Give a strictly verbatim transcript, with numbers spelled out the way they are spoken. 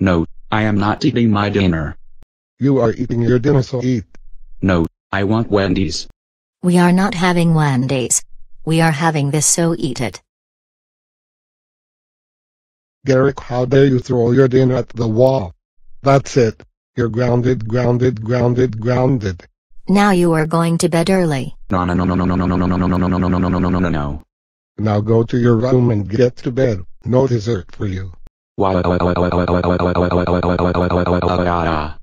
No, I am not eating my dinner. You are eating your dinner, so eat. No, I want Wendy's. We are not having Wendy's. We are having this, so eat it. Garrick, how dare you throw your dinner at the wall? That's it. You're grounded, grounded, grounded, grounded. Now you are going to bed early. No no no no no no no no no no no no no no no no no no no no. Now go to your room and get to bed. No dessert for you. Wow.